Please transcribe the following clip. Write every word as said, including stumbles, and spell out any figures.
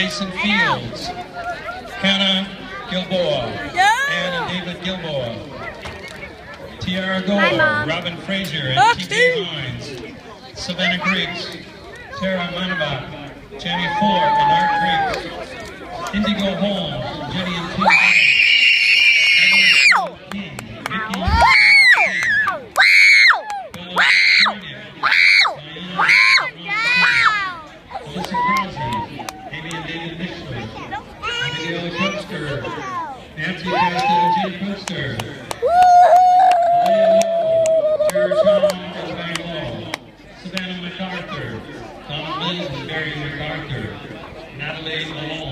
Jason Fields, Hannah Gilboa, Ann and David Gilboa, Tiara Gore, Robin Frazier and T J Hines, Savannah Griggs, Tara Manabach, Jenny Fuller and Art Griggs, Indigo Holmes, Jenny and Tim King, Vicky Melissa Crosby, Amy and David Michelin, Abigail Coaster, Nancy Caston and Jane Coaster, Alea Lowe, Jared Tom and Diane Lowe, Savannah MacArthur, Donna Liz and Barry MacArthur, Natalie Malone.